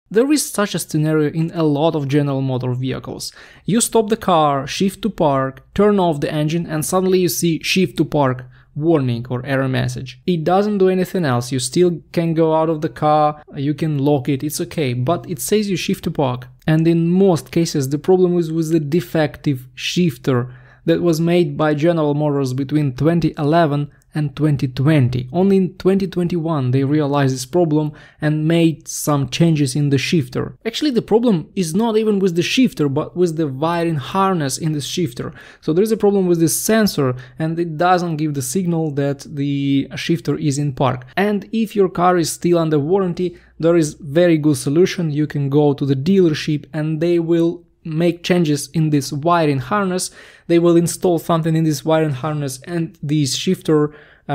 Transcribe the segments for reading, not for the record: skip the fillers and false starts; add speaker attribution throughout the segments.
Speaker 1: There is such a scenario in a lot of General Motors vehicles. You stop the car, shift to park, turn off the engine, and suddenly you see shift to park warning or error message. It doesn't do anything else. You still can go out of the car, you can lock it, it's okay, but it says you shift to park. And in most cases the problem is with the defective shifter that was made by General Motors between 2011 and 2020. Only in 2021 they realized this problem and made some changes in the shifter. Actually, the problem is not even with the shifter, but with the wiring harness in the shifter. So there is a problem with this sensor and it doesn't give the signal that the shifter is in park. And if your car is still under warranty, there is very good solution. You can go to the dealership and they will make changes in this wiring harness. They will install something in this wiring harness and this shifter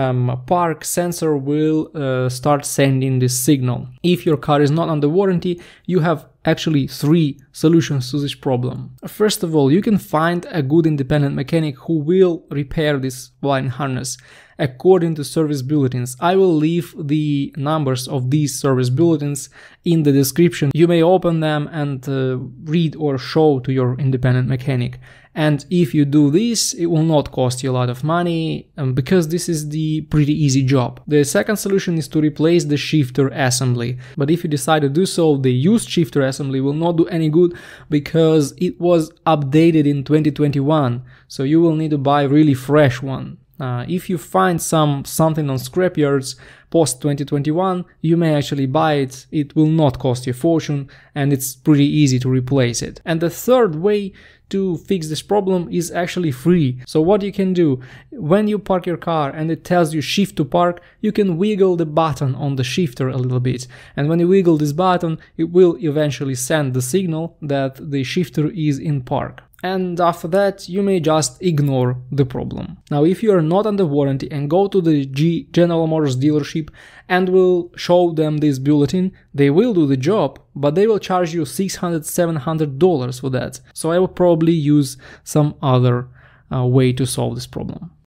Speaker 1: park sensor will start sending this signal. If your car is not under warranty, you have actually 3 solutions to this problem. First of all, you can find a good independent mechanic who will repair this wiring harness according to service bulletins. I will leave the numbers of these service bulletins in the description. You may open them and read or show to your independent mechanic. And if you do this, it will not cost you a lot of money because this is the pretty easy job. The second solution is to replace the shifter assembly. But if you decide to do so, the used shifter assembly will not do any good because it was updated in 2021. So you will need to buy a really fresh one. If you find something on scrapyards post 2021, you may actually buy it. It will not cost you a fortune and it's pretty easy to replace it. And the third way to fix this problem is actually free. So what you can do, when you park your car and it tells you shift to park, you can wiggle the button on the shifter a little bit. And when you wiggle this button, it will eventually send the signal that the shifter is in park. And after that, you may just ignore the problem. Now, if you are not under warranty and go to the General Motors dealership and will show them this bulletin, they will do the job, but they will charge you $600–700 for that. So I will probably use some other way to solve this problem.